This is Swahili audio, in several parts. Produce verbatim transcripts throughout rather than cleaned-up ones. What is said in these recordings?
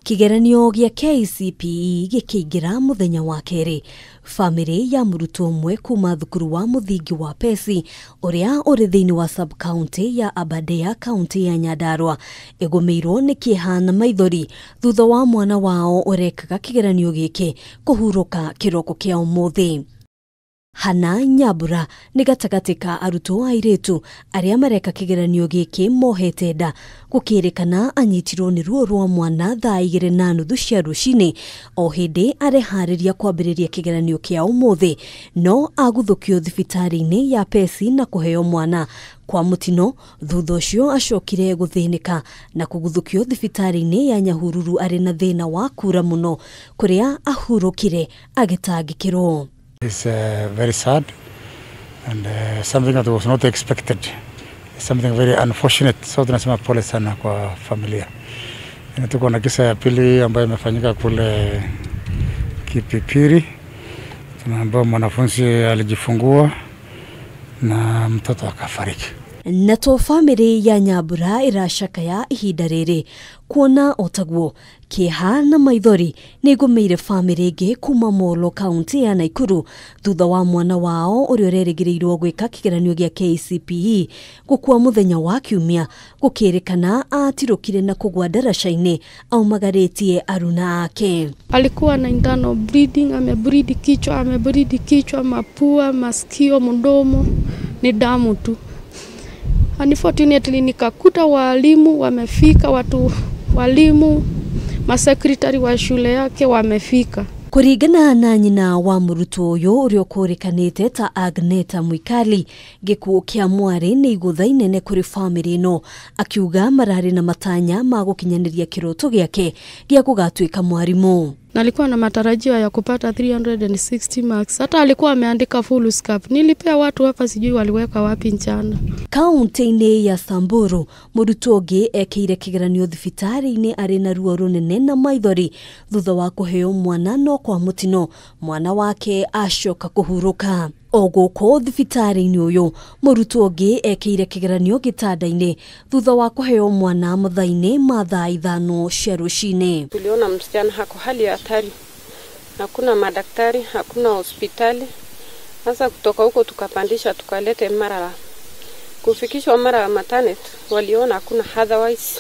Kigeranio gya K C P E gikiingira muthenya wa keri. Family ya Muiritu umwe kuuma thukuru wa muthingi wa Pesi uria uri thiini wa sub county ya Aberdares kaunti ya Nyandarua egomeirwo ni kihana maithori thutha wa mwana wao urekaga kigeranio giki kuhuruka kiroko kia Umuthi. Hanna Nyambura ni gatagati ka Arutwo Muiritu aria mareka kigeranio giki mohete nda gukirikana anyitirwo ni ruo rwa mwana thaa igiri na nuthu cia rucini o hindi arehariria kwambiriria kigeranio kia Umuthi no aguthukio thibitari-ini ya Pesi na kuheo mwana kwa mutino thutha ucio acokire guthinika na kuguthukio thibitari-ini ya Nyahururu ari na thina wa kuura muno kuria ahurukire agitangikirwo. It's uh, very sad and uh, something that was not expected. Something very unfortunate. So tunasema pole sana kwa familia. Tuko na kisa ya pili ambayo imefanyika kule Kipipiri. Tunaambiwa mwanafunzi alijifungua na mtoto akafariki. Nato family ya Nyambura irashakaya ihinda riri kuona otagwo kihana maithori nigumeire family ge kuuma Molo kaunti ya Nakuru thutha wa mwana wao uri urerigiriirwo gwika kigeranio gya K C P E gukua muthenya wa kiumia gukirikana atirukire na kugwa darasha-ini aumagaritie aruna ake. Alikuwa na internal bleeding, amebreed kichwa, amebreed kichwa, mapua, masikio, mdomo, ni damu tu. Unfortunately nikakuta walimu wamefika, watu walimu masekretari wa shule yake wamefika. Kuringana na nyina wa Muiritu uyu urio kurikanite ta Agneta Mwikali gikuo kia mwari ni igutha inene kuri family no akiuga marari na matanya ma gukinyaniria kiroto giake gia kugatwika mwarimu. Nalikuwa na matarajio ya kupata three hundred sixty marks. Hata alikuwa ameandika full scarf. Nilipea watu hapa sijui waliweka wapi njana. Kaunti ya Samburu Muiritu oge ekeire kigeranio thibitari-ini ari na ruo runene na maithori thutha wa kuheo mwana no kwa mutino mwana wake acoka kuhuruka. Oguko thibitari-ini uyu Muiritu oge ekeire kigeranio gitanda-ini thutha wa kuheo mwana muthaini ma thaa ithano cia rucini. Tuliona msichana hako hali ya hatari. Hakuna madaktari, hakuna hospitali. Sasa kutoka huko tukapandisha tukalete Mara. Kufikishwa Mara maternity waliona hakuna, otherwise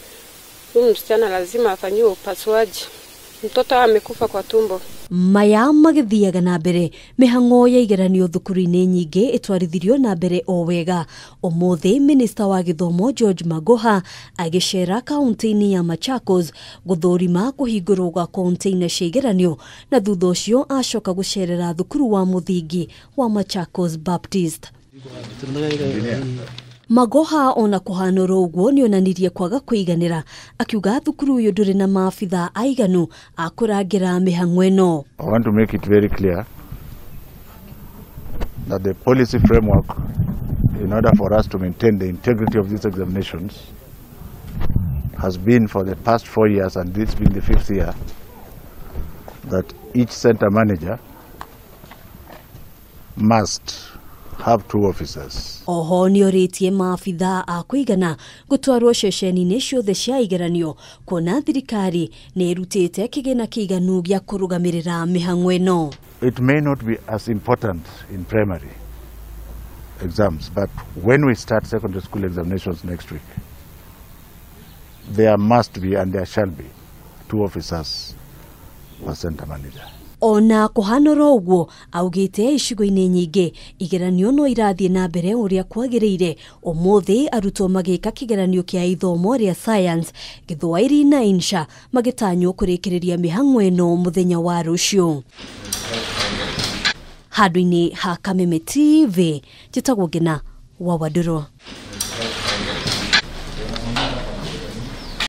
huyu msichana lazima afanyiwe upasuaji. Mtoto amekufa kwa tumbo. Maya magithiaga na mbere mihango ya igeranio thukuru-ini nyingi itwarithirio na mbere o wega. Umuthi minister wa githomo George Magoha agicera kaunti-ini ya Machakos guthurima kuhingurwo gwa container cia igeranio na thutha ucio acoka gucerera thukuru wa muthingi wa Machakos Baptist. Magoha ona kuhanoro uguo ni onanirie kwaga kwiganira akiuga thukuru uyu nduri na maafitha aiganu akurangira mihango ino. I want to make it very clear that the policy framework, in order for us to maintain the integrity of these examinations, has been for the past four years, and this being the fifth year, that each center manager must have two officers. Oho ni oritie maafitha a kuigana gutwarwo ceceni-ini ciothe cia igeranio kuona thirikari ni irutite kigena kiiganu gya kurugamirira mihango ino. It may not be as important in primary exams, but when we start secondary school examinations next week, there must be and there shall be two officers per center manager. Ona kuhanoro uguo augite icigo-ini nyingi igeranio no irathie na mbere uria kwagiriire. Umuthi arutwo magika kigeranio kia ithomo ria science githwairi na insha magitanywo kurikiriria mihango ino muthenya wa rucio. Handu-ini ha Kameme T V jitagwo Ngina wa Waduro.